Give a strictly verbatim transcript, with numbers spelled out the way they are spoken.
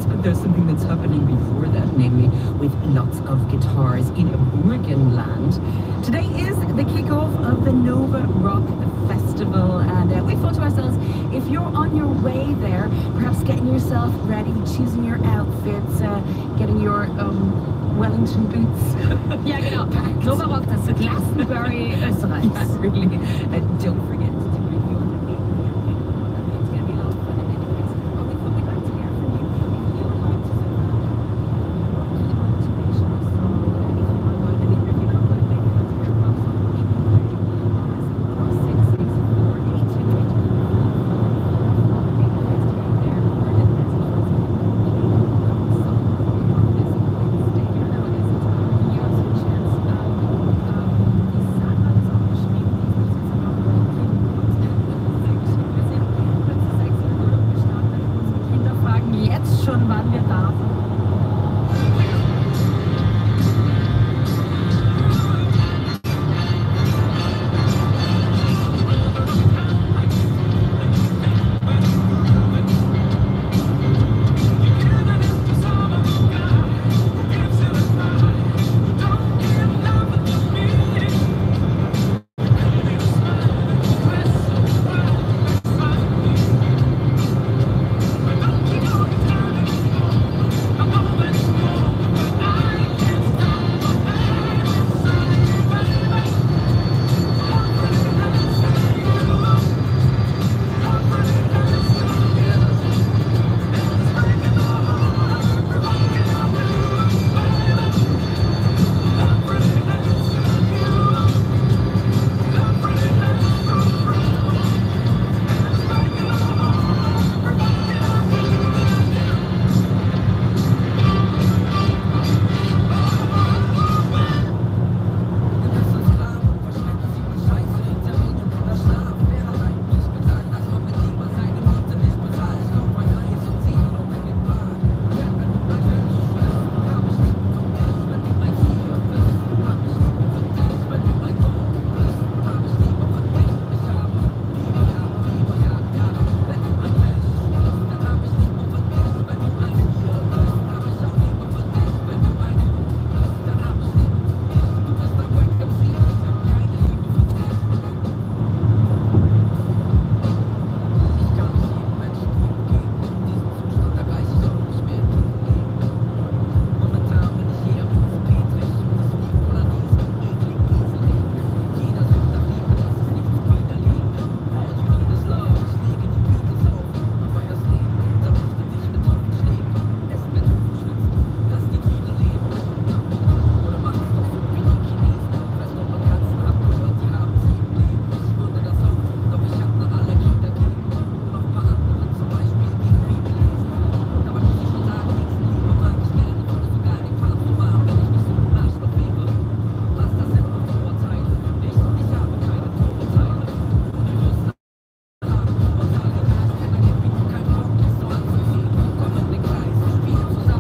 But there's something that's happening before that, namely with lots of guitars in Burgenland. Today is the kickoff of the Nova Rock Festival, and uh, we thought to ourselves, if you're on your way there, perhaps getting yourself ready, choosing your outfits, uh, getting your um, Wellington boots. Ja, genau. Nova Rock, das Glastonbury Österreichs. Yes, really. Uh, don't forget to bring your name. It's going to be a lot of fun. And anyways, well, we thought we'd like to hear from you. If you would like to sort of, uh, keep motivation or so, uh, if you want to go and if you're not going to make it to your house, you can play or six six four eight two eight. Schon, wann wir da sind.